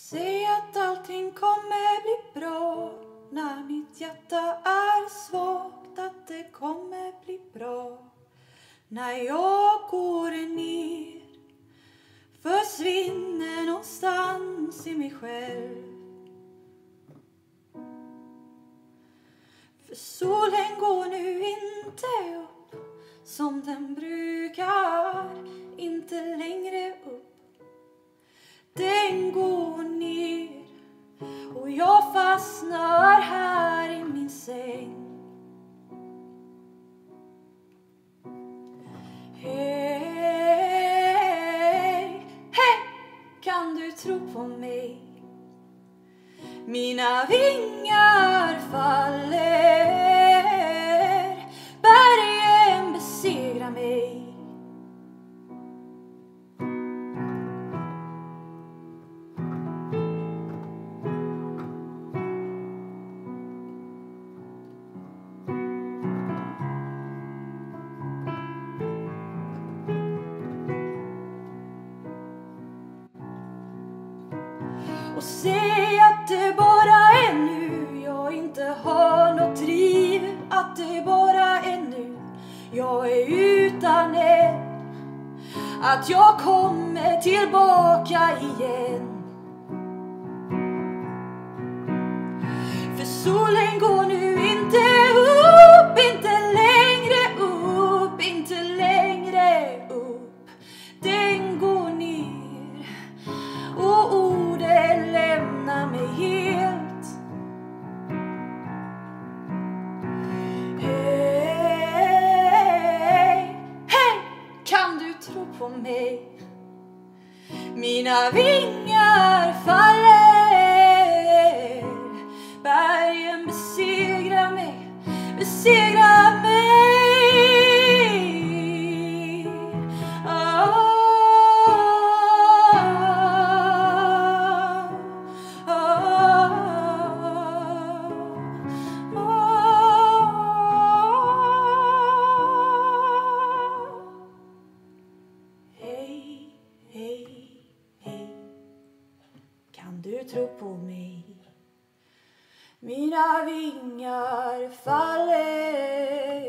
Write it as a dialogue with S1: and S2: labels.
S1: Säg att allting kommer bli bra. När mitt hjärta är svagt, att det kommer bli bra. När jag går ner, försvinner någonstans i mig själv. För solen går nu inte upp som den brukar, inte längre upp. Den går ner och jag fastnar här i min säng. Hej, hej, kan du tro på mig? Mina vingar faller, bergen besegrar mig. Och säg att det bara är nu jag inte har något driv. Att det bara är nu jag är utan er. Att jag kommer tillbaka igen. För solen går nu inte upp, inte längre upp, inte längre upp. Den går ner och orden lämnar mig helt. Hej, hej, kan du tro på mig? Mina vingar faller, bergen besegrar mig, besegrar mig. Hej, hej, hej, kan du tro på mig? Mina vingar faller,